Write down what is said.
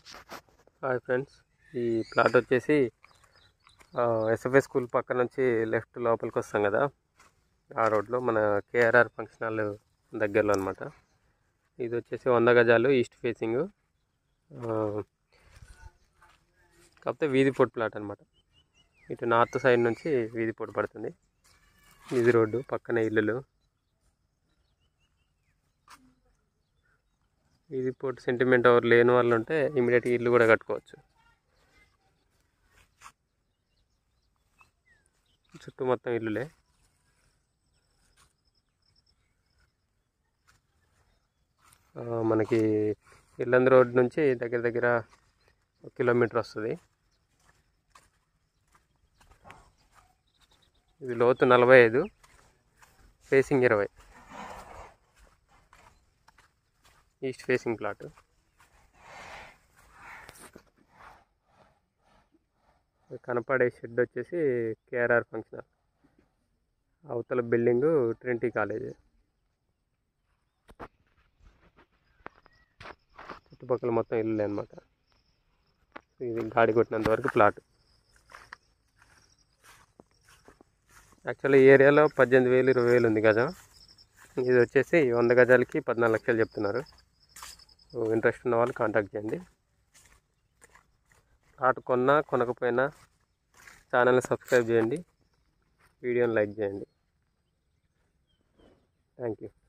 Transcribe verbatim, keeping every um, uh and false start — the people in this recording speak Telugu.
హాయ్ ఫ్రెండ్స్, ఈ ప్లాట్ వచ్చేసి ఎస్ఎఫ్ఏ స్కూల్ పక్క నుంచి లెఫ్ట్ లోపలికి వస్తాం కదా, ఆ రోడ్లో మన కేఆర్ఆర్ ఫంక్షన్ హాల్ దగ్గరలో అనమాట. ఇది వచ్చేసి వంద గజాలు ఈస్ట్ ఫేసింగ్, కాకపోతే వీధి పొట్టు ప్లాట్ అనమాట. ఇటు నార్త్ సైడ్ నుంచి వీధి పొట్టు పడుతుంది. ఇది రోడ్డు పక్కనే ఇల్లులు. ఇది పోటీ సెంటిమెంట్ ఎవరు లేని వాళ్ళు ఉంటే ఇమీడియట్గా ఇల్లు కూడా కట్టుకోవచ్చు. చుట్టూ మొత్తం ఇల్లులే. మనకి ఇల్లందు రోడ్ నుంచి దగ్గర దగ్గర ఒక కిలోమీటర్ వస్తుంది. ఇది లోతు నలభై ఐదు, ఫేసింగ్ ఇరవై, ఈస్ట్ ఫేసింగ్ ప్లాట్. కనపడే షెడ్ వచ్చేసి కేఆర్ఆర్ ఫంక్షన్ హాల్, అవతల బిల్డింగు ట్రినిటీ కాలేజ్. చుట్టుపక్కల మొత్తం ఇల్లు అనమాట. ఇది గాడి కొట్టినంత వరకు ప్లాట్. యాక్చువల్లీ ఈ ఏరియాలో పద్దెనిమిది వేలు ఇరవై వేలు ఉంది గజం. ఇది వచ్చేసి వంద గజాలకి పద్నాలుగు లక్షలు చెప్తున్నారు. ఇంట్రెస్ట్ ఉన్న వాళ్ళు కాంటాక్ట్ చేయండి. ప్లాట్ కొన్నా కొనకపోయినా ఛానల్ని సబ్స్క్రైబ్ చేయండి, వీడియోని లైక్ చేయండి. Thank you.